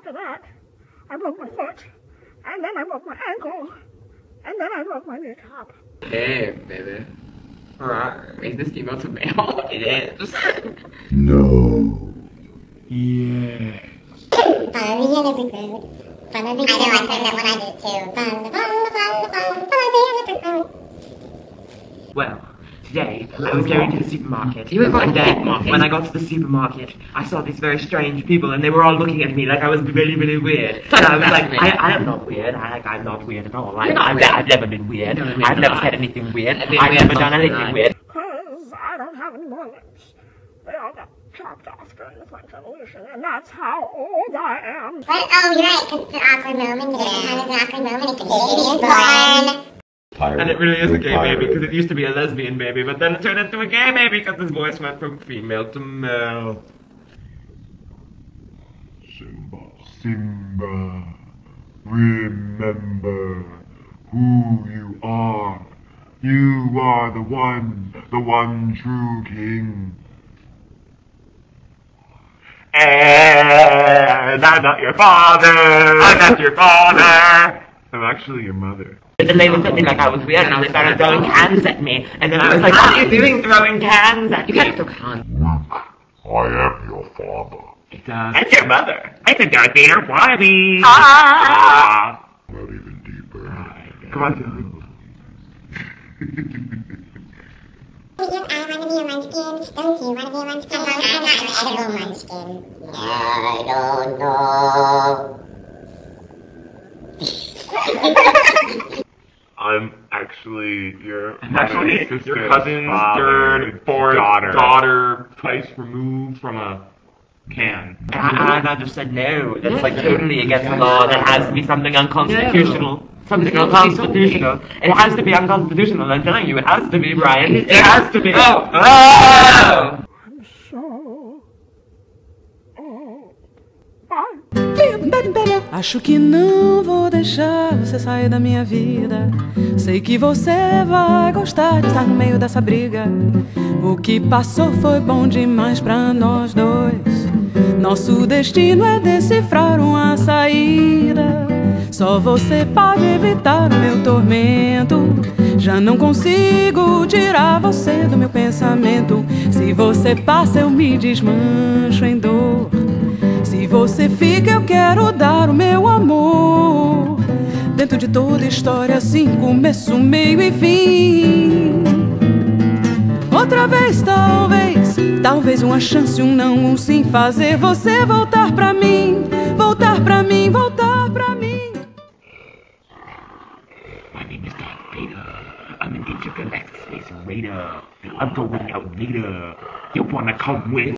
after that, I broke my foot, and then I broke my ankle, and then I broke my kneecap. Hey, baby. Alright, is this female to male? It is. No. Yes. Follow the elephant road. Follow the I know, I said that when I did it too. Follow the elephant road. Well, today I was going to the supermarket. And then, when I got to the supermarket, I saw these very strange people, and they were all looking at me like I was really, really weird. And I was like, I am not weird. I'm not weird at all. I've never been weird. I've never said anything weird. I've never done anything weird. Because I don't have any more lips. They all got chopped off during the French Revolution, and that's how old I am. What? Oh, you're right, because it's an awkward moment. It was an awkward moment. It's a baby is born. And it really is a gay baby, because it used to be a lesbian baby, but then it turned into a gay baby because his voice went from female to male. Simba, remember who you are. You are the one true king. And I'm not your father! I'm not your father! I'm actually your mother. And they looked at me like I was weird, and they started throwing cans at me. And then I was like, what are you doing throwing cans at me? You can't throw cans. Luke, I am your father. And your mother. I'm a Darth Vader wannabe. Not even deeper. Come on, Joey. I want to be a munchkin. Don't you want to be a munchkin? I'm not an edible munchkin. I don't know. I'm actually your cousin's third, fourth daughter, twice removed from a can. And I just said no. That's like totally against the law. That has to be something unconstitutional. Something unconstitutional. It has to be unconstitutional. I'm telling you, it has to be, Brian. It has to be. Oh! I'm so old. Bye. Acho que não vou deixar você sair da minha vida. Sei que você vai gostar de estar no meio dessa briga. O que passou foi bom demais pra nós dois. Nosso destino é decifrar uma saída. Só você pode evitar o meu tormento. Já não consigo tirar você do meu pensamento. Se você passa, eu me desmancho em dor. Se você fica, eu quero dar o meu amor. Dentro de toda história, assim, começo, meio e fim. Outra vez, talvez uma chance, um não, um sim. Fazer você voltar pra mim, voltar pra mim, voltar pra mim. My name is Darth Vader. I'm an intergalactic space raider. I'm going out later. You wanna come with?